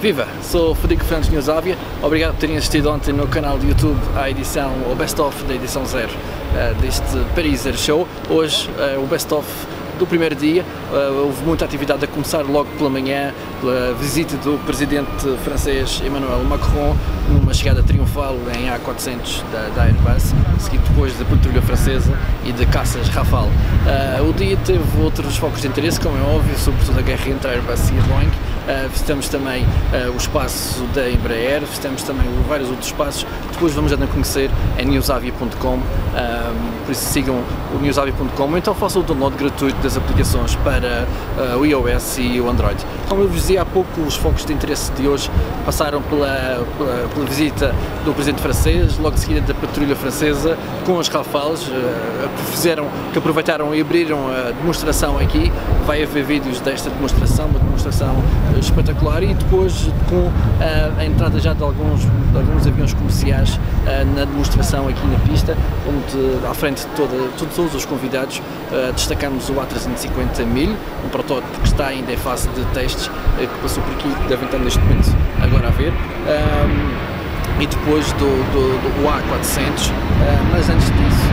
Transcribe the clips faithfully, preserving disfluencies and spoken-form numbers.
Viva! Sou Frederico Fernandes de Newsavia. Obrigado por terem assistido ontem no canal do YouTube à edição, o best-of da edição zero uh, deste Paris Air Show. Hoje uh, o best-of do primeiro dia. Uh, houve muita atividade a começar logo pela manhã, pela visita do presidente francês Emmanuel Macron, numa chegada triunfal em A quatrocentos da, da Airbus, seguido depois da patrulha francesa e de caças Rafale. Uh, o dia teve outros focos de interesse, como é óbvio, sobretudo a guerra entre a Airbus e a Boeing. Uh, visitamos também uh, o espaço da Embraer, visitamos também vários outros espaços. Depois vamos andar a conhecer em newsavia ponto com, uh, por isso sigam o newsavia ponto com, ou então façam o download gratuito das aplicações para uh, o iOS e o Android. Como eu vos dizia há pouco, os focos de interesse de hoje passaram pela, pela, pela visita do presidente francês, logo de seguida da patrulha francesa, com os Rafales, uh, que, fizeram, que aproveitaram e abriram a demonstração aqui. Vai haver vídeos desta demonstração, uma demonstração espetacular, e depois com uh, a entrada já de alguns, de alguns aviões comerciais uh, na demonstração aqui na pista, onde à frente de, toda, de todos os convidados uh, destacamos o A trezentos e cinquenta mil, um protótipo que está ainda em fase de testes, uh, que passou por aqui, que devem estar neste momento agora a ver, um, e depois do, do, do A quatrocentos, uh, mas antes disso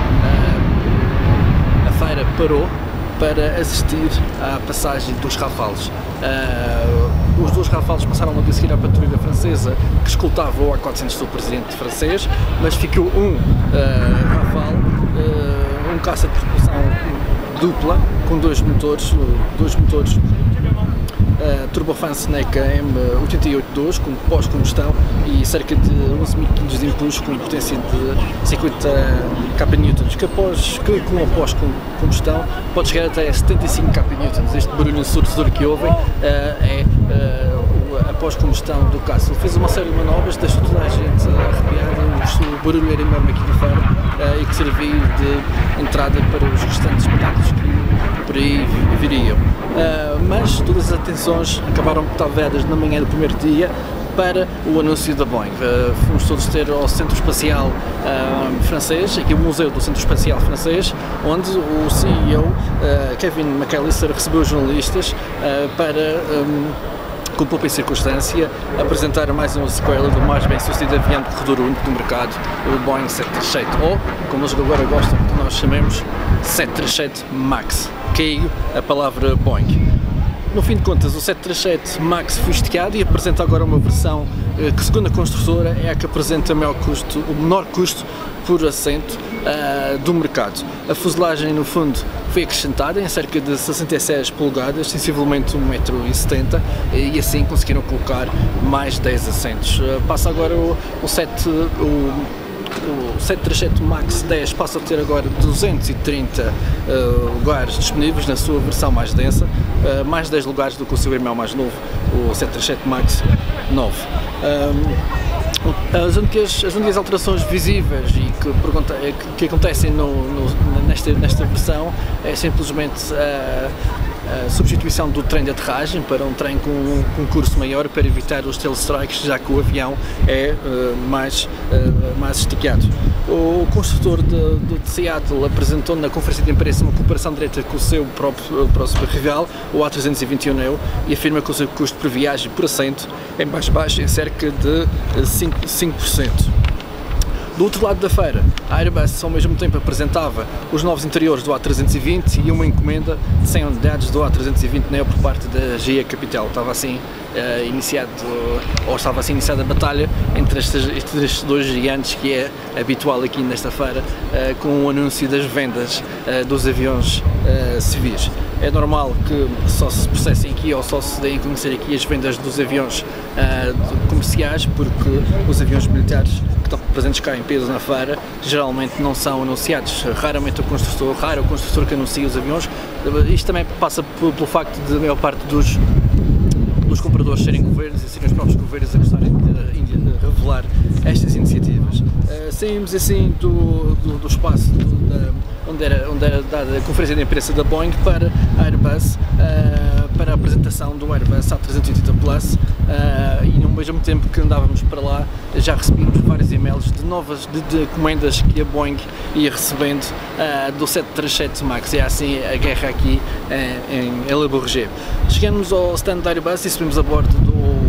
uh, a feira parou para assistir à passagem dos Rafales. Uh, os dois Rafales passaram logo a seguir à patrulha francesa, que escoltava o A quatrocentos do presidente francês, mas ficou um uh, Rafale, uh, um caça de propulsão dupla, com dois motores, dois motores Uh, turbofan Seneca M oitenta e oito dois com pós-combustão e cerca de onze mil quilos de impulso com potência de cinquenta kilonewtons, que, após, que com a pós-combustão pode chegar até setenta e cinco kilonewtons. Este barulho ensurdecedor que ouvem uh, é uh, a pós-combustão do caça. Fez uma série de manobras, deixou toda a gente arrepiada, o barulho era enorme aqui de fora uh, e que serviu de entrada para os restantes espetáculos que por aí viriam. Uh, mas todas as atenções acabaram por estar vedadas na manhã do primeiro dia para o anúncio da Boeing. Uh, fomos todos ter ao Centro Espacial uh, francês, aqui o Museu do Centro Espacial francês, onde o C E O, uh, Kevin McAllister, recebeu os jornalistas uh, para, um, com pouca circunstância, apresentar mais uma sequela do mais bem sucedido avião de corredor único do mercado, o Boeing sete três sete, ou, como eles agora gostam que nós chamemos, sete três sete MAX. Caiu a palavra Boeing. No fim de contas, o sete três sete MAX foi esticado e apresenta agora uma versão eh, que, segundo a construtora, é a que apresenta o menor custo, o menor custo por assento uh, do mercado. A fuselagem, no fundo, foi acrescentada em cerca de sessenta e seis polegadas, sensivelmente um metro e setenta, e assim conseguiram colocar mais dez assentos. Uh, passa agora o, o sete... O, O sete três sete MAX dez passa a ter agora duzentos e trinta uh, lugares disponíveis na sua versão mais densa, uh, mais dez lugares do que o seu irmão mais novo, o sete três sete MAX nove. Um, as, únicas, as únicas alterações visíveis e que, que, que acontecem no, no, nesta, nesta versão é simplesmente uh, a substituição do trem de aterragem para um trem com um, com um curso maior, para evitar os tail strikes, já que o avião é uh, mais, uh, mais esticado. O construtor de, de Seattle apresentou na conferência de imprensa uma cooperação direta com o seu próprio, próximo rival, o A trezentos e vinte e um Neo, e afirma que o seu custo por viagem por assento é mais baixo, em cerca de cinco por cento. Do outro lado da feira, a Airbus ao mesmo tempo apresentava os novos interiores do A trezentos e vinte e uma encomenda de cem unidades do A trezentos e vinte Neo por parte da G E Capital. Estava assim uh, iniciado, ou estava assim iniciada a batalha entre estes, estes dois gigantes, que é habitual aqui nesta feira, uh, com o anúncio das vendas uh, dos aviões uh, civis. É normal que só se processem aqui ou só se deem a conhecer aqui as vendas dos aviões uh, comerciais, porque os aviões militares que estão presentes cá em peso na feira geralmente não são anunciados. Raramente o construtor, raro o construtor que anuncia os aviões. Isto também passa pelo facto de a maior parte dos, dos compradores serem governos e serem os próprios governos a gostarem de, de revelar estas iniciativas. Uh, saímos assim do, do, do espaço do, da, onde, era, onde era dada a conferência de imprensa da Boeing para a Airbus, uh, para a apresentação do Airbus A trezentos e oitenta Plus, uh, e no mesmo tempo que andávamos para lá já recebemos vários e-mails de novas de, de encomendas que a Boeing ia recebendo uh, do sete três sete MAX. É assim a guerra aqui uh, em Le Bourget. Chegamos ao stand da Airbus e subimos a bordo do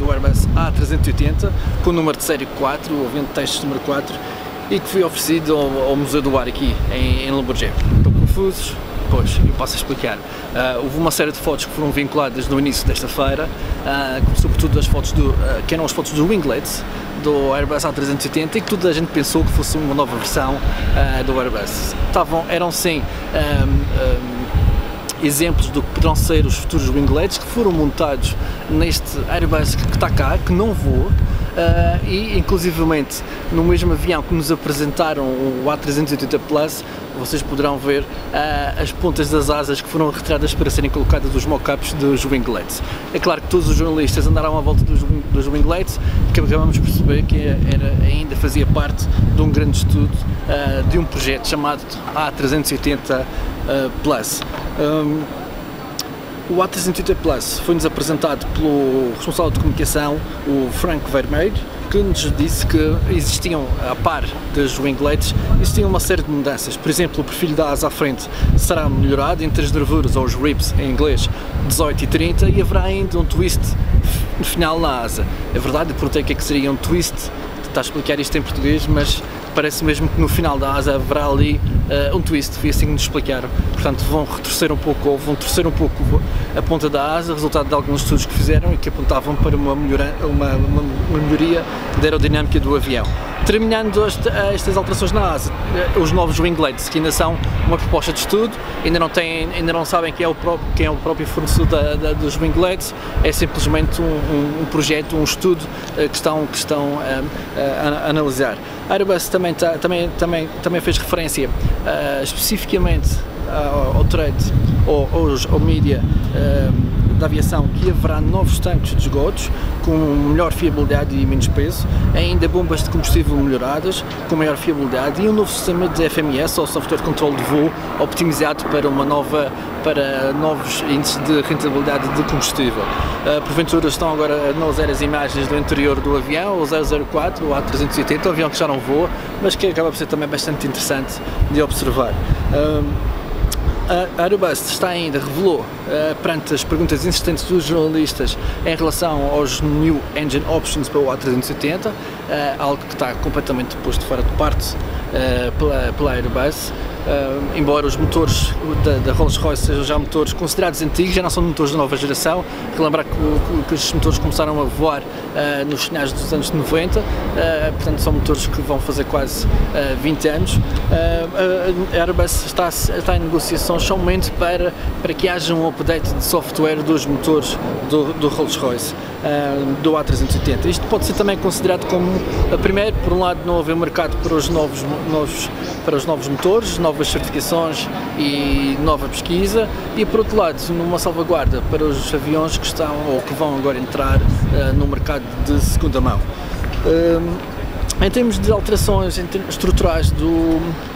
do Airbus A trezentos e oitenta, com o número de série quatro, o avião de testes número quatro, e que foi oferecido ao, ao Museu do Ar aqui em, em Le Bourget. Estão confusos? Pois, eu passo a explicar. Uh, houve uma série de fotos que foram vinculadas no início desta feira, uh, sobretudo as fotos do, uh, que eram as fotos dos winglets do Airbus A trezentos e oitenta, e que toda a gente pensou que fosse uma nova versão uh, do Airbus. Estavam, eram sim um, um, exemplos do que poderão ser os futuros winglets que foram montados neste Airbus que está cá, que não voa. Uh, e inclusivamente no mesmo avião que nos apresentaram o A trezentos e oitenta Plus, vocês poderão ver uh, as pontas das asas que foram retiradas para serem colocadas os mock-ups dos winglets. É claro que todos os jornalistas andaram à volta dos, dos winglets, que acabamos de perceber que era, ainda fazia parte de um grande estudo uh, de um projeto chamado A trezentos e oitenta uh, Plus. Um, O A trezentos e oitenta Plus foi-nos apresentado pelo responsável de comunicação, o Frank Vermeer, que nos disse que existiam, a par das winglets, existiam uma série de mudanças. Por exemplo, o perfil da asa à frente será melhorado entre as nervuras, ou os ribs em inglês, dezoito e trinta, e haverá ainda um twist no final na asa. É verdade, eu perguntei o que é que seria um twist, está a explicar isto em português, mas parece mesmo que no final da asa haverá ali uh, um twist, foi assim que nos explicaram. Portanto, vão retorcer um pouco, ou vão torcer um pouco a ponta da asa, resultado de alguns estudos que fizeram e que apontavam para uma, melhora, uma, uma, uma melhoria da aerodinâmica do avião. Terminando este, estas alterações na asa, os novos winglets, que ainda são uma proposta de estudo, ainda não, têm, ainda não sabem quem é o próprio, quem é o próprio fornecedor da, da, dos winglets, é simplesmente um, um, um projeto, um estudo uh, que estão, que estão uh, uh, a, a analisar. A Airbus também, tá, também, também, também fez referência uh, especificamente uh, ao trade, ou ao, ao mídia uh, da aviação, que haverá novos tanques de esgotos com melhor fiabilidade e menos peso, ainda bombas de combustível melhoradas com maior fiabilidade e um novo sistema de F M S, ou Software Control de Voo, optimizado para uma nova para novos índices de rentabilidade de combustível. Uh, porventura estão agora a analisar as imagens do interior do avião, o zero zero quatro, o A trezentos e oitenta, um avião que já não voa, mas que acaba por ser também bastante interessante de observar. Uh, A Airbus está ainda, revelou, uh, perante as perguntas insistentes dos jornalistas em relação aos New Engine Options para o A trezentos e oitenta, uh, algo que está completamente posto fora de parte uh, pela, pela Airbus. Uh, embora os motores da, da Rolls-Royce sejam já motores considerados antigos, já não são motores de nova geração. Relembrar que, que, que estes motores começaram a voar uh, nos finais dos anos noventa, uh, portanto são motores que vão fazer quase uh, vinte anos. Uh, a Airbus está, está em negociações somente para, para que haja um update de software dos motores do, do Rolls-Royce, uh, do A trezentos e oitenta. Isto pode ser também considerado como, uh, primeiro, por um lado, não haver mercado para os novos, novos, para os novos motores, novas certificações e nova pesquisa, e por outro lado numa salvaguarda para os aviões que estão ou que vão agora entrar uh, no mercado de segunda mão. Uh, em termos de alterações em termos estruturais do,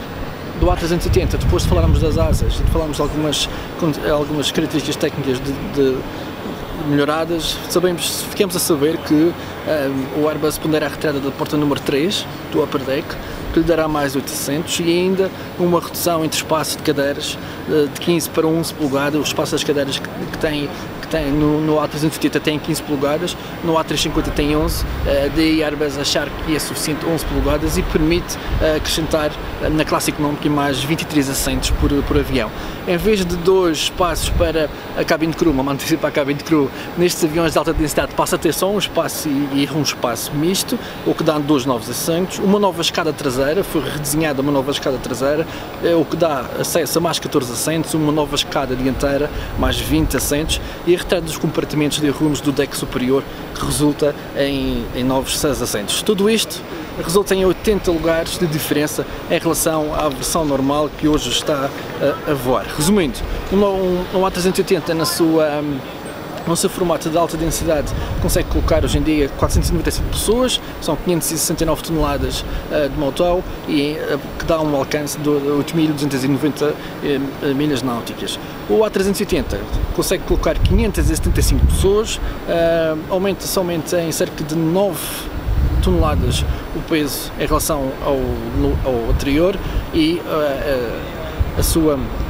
do A trezentos e oitenta, depois de falarmos das asas e de falarmos de algumas, algumas características técnicas de, de melhoradas, sabemos, ficamos a saber que um, o Airbus pondera a retirada da porta número três do upper deck, que lhe dará mais oito assentos, e ainda uma redução entre espaço de cadeiras uh, de quinze para onze polegadas. O espaço das cadeiras que, que tem, que tem no, no A trezentos e oitenta tem quinze polegadas, no A trezentos e cinquenta tem onze, uh, daí a Airbus achar que é suficiente onze polegadas e permite uh, acrescentar uh, na classe económica mais vinte e três assentos por, por avião. Em vez de dois espaços para a cabine de crew, uma manutenção para a cabine de crew, nestes aviões de alta densidade passa a ter só um espaço e, e um espaço misto, o que dá dois novos assentos, uma nova escada traseira, foi redesenhada uma nova escada traseira, o que dá acesso a mais catorze assentos, uma nova escada dianteira, mais vinte assentos, e a retirada dos compartimentos de arrumos do deck superior, que resulta em, em novos seis assentos. Tudo isto resulta em oitenta lugares de diferença em relação à versão normal que hoje está a, a voar. Resumindo, um, um, um A trezentos e oitenta na sua... Um, no seu formato de alta densidade consegue colocar hoje em dia quatrocentas e noventa e cinco pessoas, são quinhentas e sessenta e nove toneladas uh, de motor, e uh, que dá um alcance de oito mil duzentas e noventa uh, milhas náuticas. O A trezentos e oitenta consegue colocar quinhentas e setenta e cinco pessoas, uh, aumenta somente em cerca de nove toneladas o peso em relação ao, ao anterior, e uh, uh, a sua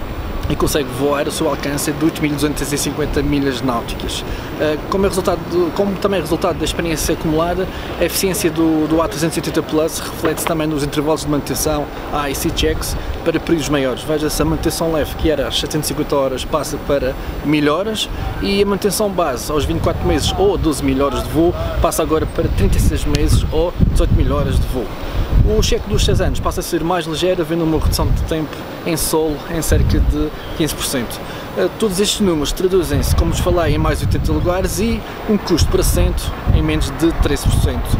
e consegue voar. O seu alcance é de oito mil duzentas e cinquenta milhas náuticas. Como, é resultado de, como também é resultado da experiência acumulada, a eficiência do, do A trezentos e oitenta Plus reflete-se também nos intervalos de manutenção A I C checks para períodos maiores. Veja-se, a manutenção leve, que era às setecentas e cinquenta horas, passa para mil horas, e a manutenção base aos vinte e quatro meses ou doze mil horas de voo passa agora para trinta e seis meses ou dezoito mil horas de voo. O cheque dos seis anos passa a ser mais ligeiro, havendo uma redução de tempo em solo em cerca de quinze por cento. Todos estes números traduzem-se, como vos falei, em mais de oitenta lugares e um custo por assento em menos de treze por cento.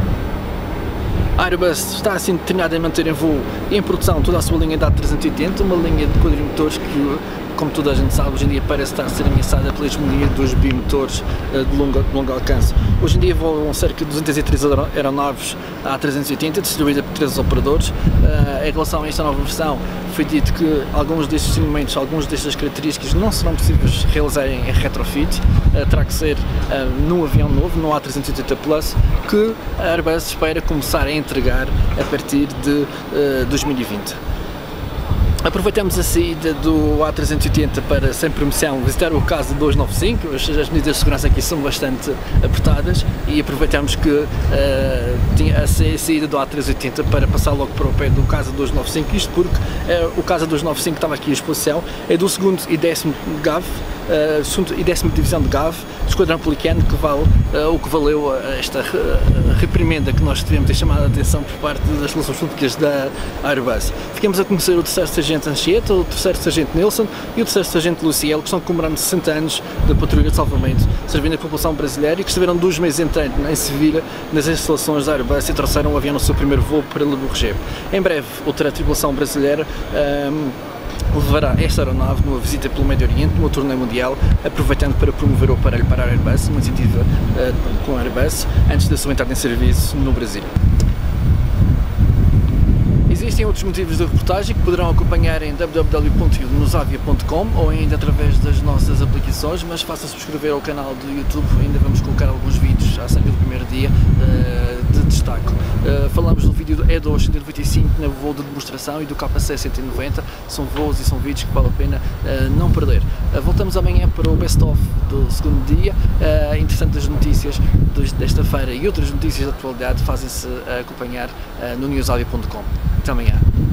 A Airbus está assim determinada a manter em voo e em produção toda a sua linha da A trezentos e oitenta, uma linha de quadrimotores que, como toda a gente sabe, hoje em dia parece estar a ser ameaçada pela hegemonia dos bimotores de longo, de longo alcance. Hoje em dia voam cerca de duzentas e treze aeronaves A trezentos e oitenta, distribuídas por três operadores. Em relação a esta nova versão, foi dito que alguns destes elementos, algumas destas características não serão possíveis realizar em retrofit, terá que ser num avião novo, no A trezentos e oitenta Plus, que a Airbus espera começar a entregar a partir de dois mil e vinte. Aproveitamos a saída do A trezentos e oitenta para, sem permissão, visitar o Casa duzentos e noventa e cinco. As medidas de segurança aqui são bastante apertadas e aproveitamos que uh, tinha a saída do A trezentos e oitenta para passar logo para o pé do Casa duzentos e noventa e cinco, isto porque uh, o Casa duzentos e noventa e cinco estava aqui em exposição, é do segundo e décimo G A V, uh, segundo e décima Divisão de G A V, do Esquadrão Pelicano, que vale uh, o que valeu uh, esta uh, reprimenda que nós tivemos de chamar a atenção por parte das relações públicas da Airbus. Ficamos a conhecer o terceiro Sargento Anchieta, o terceiro Sargento Nilson e o terceiro Sargento Luciel, que estão comemorando sessenta anos da patrulha de salvamento, servindo a população brasileira e que estiveram dois meses entrando em Sevilha nas instalações da Airbus e trouxeram o avião no seu primeiro voo para Le Bourget. Em breve, outra tripulação brasileira um, levará esta aeronave numa visita pelo Médio Oriente, numa turnê mundial, aproveitando para promover o aparelho para a Airbus, uma iniciativa uh, com a Airbus, antes da sua entrada em serviço no Brasil. Existem outros motivos de reportagem que poderão acompanhar em w w w ponto nosavia ponto com ou ainda através das nossas aplicações, mas faça subscrever ao canal do YouTube, ainda vamos colocar alguns vídeos acerca do primeiro dia uh, de destaque. Uh, falamos do vídeo do E dois cento e noventa e cinco no voo de demonstração e do K C cento e noventa, são voos e são vídeos que vale a pena uh, não perder. Uh, voltamos amanhã para o best-of do segundo dia, uh, interessantes notícias desta feira e outras notícias da atualidade fazem-se acompanhar uh, no nosavia ponto com. Até amanhã.